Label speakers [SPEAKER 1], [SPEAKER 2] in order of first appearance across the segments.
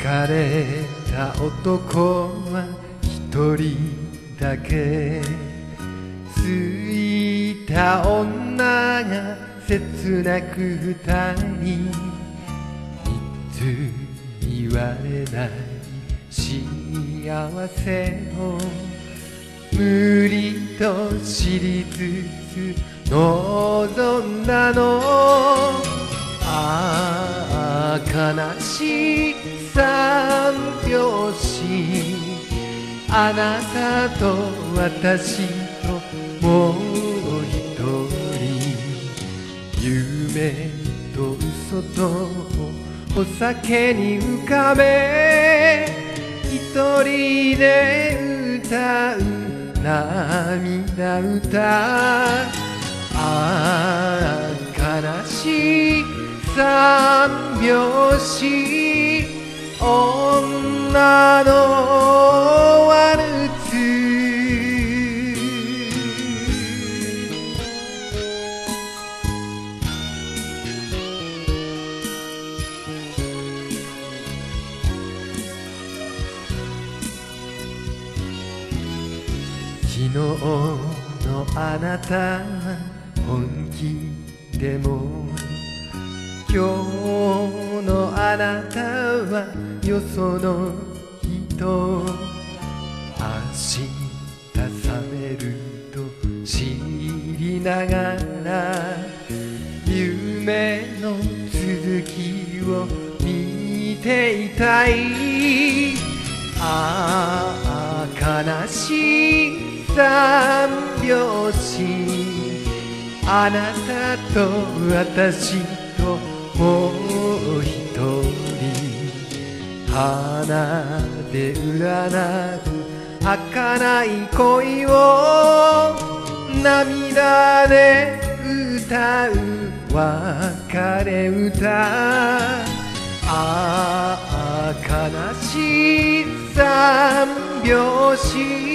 [SPEAKER 1] 疲れた男は一人だけ、ついた女が切なく二人、いつ言われない幸せを無理と知りつつ望んだの。ああ悲しい三拍子、あなたと私ともう一人、夢と嘘とお酒に浮かべ、一人で歌う涙歌。ああ悲しい三拍子、女のワルツ。昨日のあなたは本気でも、今日のあなたはよその人。明日覚めると知りながら、夢の続きを見ていたい。ああ悲しい三拍子、あなたと私ともう一人、花で占う儚い恋を涙で歌う別れ歌。ああ悲しい三拍子、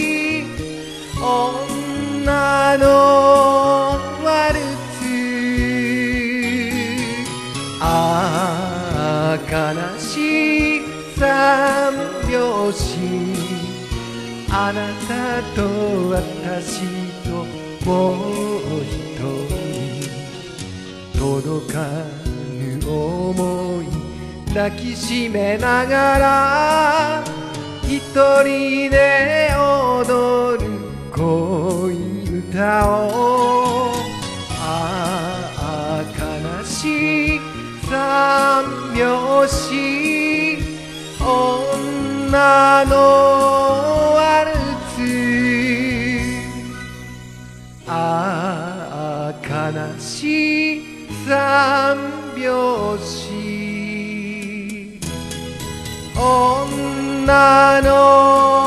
[SPEAKER 1] 女のワルツ。ああ悲しい三拍子、あなたと私ともう一人、届かぬ想い抱きしめながら、一人で踊る恋歌を。ああ悲しい三拍子、女のワルツ。ああ悲しい三拍子、女の